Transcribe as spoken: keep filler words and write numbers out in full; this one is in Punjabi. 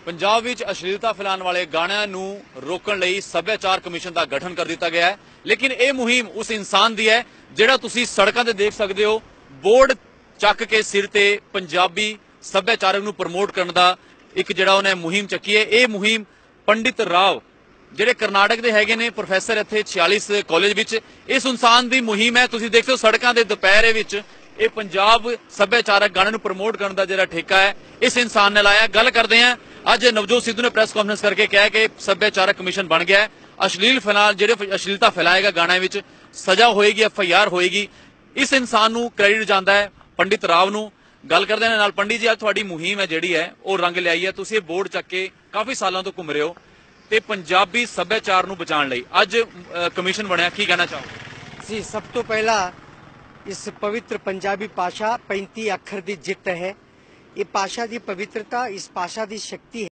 पंजाब विच अश्लीलता फैलाने वाले गाणिਆਂ ਨੂੰ रोकण ਲਈ ਸੱਭਿਆਚਾਰ ਕਮਿਸ਼ਨ ਦਾ ਗਠਨ कर दिता गया है। लेकिन ਇਹ ਮੁਹਿੰਮ उस इंसान ਦੀ ਹੈ ਜਿਹੜਾ ਤੁਸੀਂ ਸੜਕਾਂ ਤੇ ਦੇਖ ਸਕਦੇ ਹੋ बोर्ड ਚੱਕ के सिर ते पंजाबी ਸੱਭਿਆਚਾਰਕ ਨੂੰ प्रमोट करने ਦਾ एक ਜਿਹੜਾ ਉਹਨੇ ਮੁਹਿੰਮ ਚੱਕੀ है। ਇਹ ਮੁਹਿੰਮ पंडित राव ਜਿਹੜੇ ਕਰਨਾਟਕ ਦੇ ਹੈਗੇ ਨੇ ਪ੍ਰੋਫੈਸਰ ਇੱਥੇ छियालीस ਕਾਲਜ ਵਿੱਚ ਇਸ ਇਨਸਾਨ ਦੀ ਮੁਹਿੰਮ ਹੈ। ਤੁਸੀਂ ਦੇਖਦੇ ਹੋ ਸੜਕਾਂ ਦੇ ਦੁਪਹਿਰੇ ਵਿੱਚ ਇਹ पंजाब ਸੱਭਿਆਚਾਰਕ ਗਾਣੇ ਨੂੰ ਪ੍ਰਮੋਟ ਕਰਨ ਦਾ ਜਿਹੜਾ ਠੇਕਾ ਹੈ ਇਸ ਇਨਸਾਨ ਨੇ ਲਾਇਆ। ਗੱਲ ਕਰਦੇ हैं ਅੱਜ ਨਵਜੋਤ ਸਿੱਧੂ ਨੇ ਪ੍ਰੈਸ ਕਾਨਫਰੰਸ करके कहा कि ਸੱਭਿਆਚਾਰਕ कमीशन बन गया है। अश्लील फैलाल ਜਿਹੜੇ अश्लीलता फैलाएगा गाणिਆਂ ਵਿੱਚ सजा होएगी एफ आई आर होएगी। इस इंसान ਨੂੰ ਕ੍ਰੈਡਿਟ ਜਾਂਦਾ ਹੈ पंडित राव ਨੂੰ। ਗੱਲ ਕਰਦੇ ਨੇ ਨਾਲ पंडित जी ਅੱਜ ਤੁਹਾਡੀ ਮੁਹਿੰਮ ਹੈ ਜਿਹੜੀ ਹੈ ਉਹ ਰੰਗ ਲਿਆਈ ਹੈ। ਤੁਸੀਂ ਇਹ ਬੋਰਡ ਚੱਕ ਕੇ ਕਾਫੀ ਸਾਲਾਂ ਤੋਂ ਘੁੰਮ ਰਹੇ ਹੋ ਤੇ ਪੰਜਾਬੀ ਸੱਭਿਆਚਾਰ ਨੂੰ ਬਚਾਉਣ ਲਈ ਅੱਜ ਕਮਿਸ਼ਨ ਬਣਿਆ, ਕੀ ਕਹਿਣਾ ਚਾਹੋਗੇ? जी सब तो पहला इस पवित्र पंजाबी भाषा पैंती अखर की जित है। ये भाषा की पवित्रता, इस भाषा की शक्ति है।